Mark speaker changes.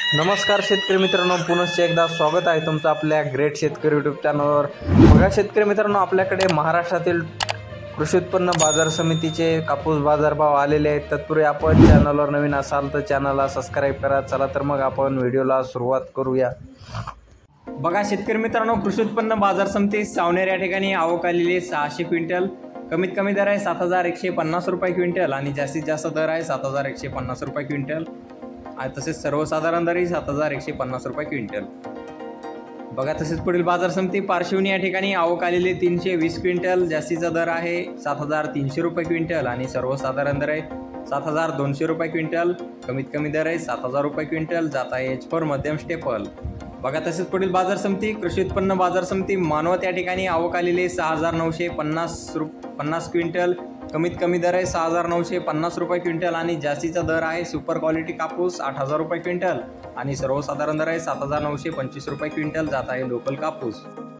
Speaker 1: नमस्कार शेतकरी मित्रांनो, पुनश्च एकदा स्वागत आहे तुमचं आपल्या ग्रेट शेतकरी यूट्यूब चॅनलवर। बघा शेतकरी मित्रांनो, आपल्याकडे महाराष्ट्रातील कृषी उत्पन्न बाजार समितीचे कापूस बाजारभाव आलेले आहेत। तत्पूर्वी आपण चॅनलवर नवीन असाल तर चॅनलला सबस्क्राइब करा। चला तर मग आपण व्हिडिओला सुरुवात करूया। बघा शेतकरी मित्रांनो, कृषी उत्पन्न बाजार समिती सावनेर या ठिकाणी आवक आलेली 600 क्विंटल। कमीत कमी दर आहे 7150 रुपये क्विंटल आणि जास्तीत जास्त दर आहे 7150 रुपये क्विंटल। तसेच सर्वसाधारण दरही 7150 रुपये क्विंटल। बघा तसेच पुढील बाजार समिती पारशिवनी या ठिकाणी आवक आलेली 320 क्विंटल। जास्तीचा दर आहे 7300 रुपये क्विंटल आणि सर्वसाधारण दर आहे 7200 रुपये क्विंटल। कमीत कमी दर आहे 7000 रुपये क्विंटल। जात आहे H4 मध्यम स्टेपल। बघा तसेच पुढील बाजार समिती कृषी उत्पन्न बाजार समिती मानवत या ठिकाणी आवक आलेली 6950 क्विंटल। कमीत कमी दर आहे 6950 रुपये क्विंटल आणि जास्तीचा दर आहे सुपर क्वालिटी कापूस 8000 रुपये क्विंटल आणि सर्वसाधारण दर आहे 7925 रुपये क्विंटल। जात आहे लोकल कापूस।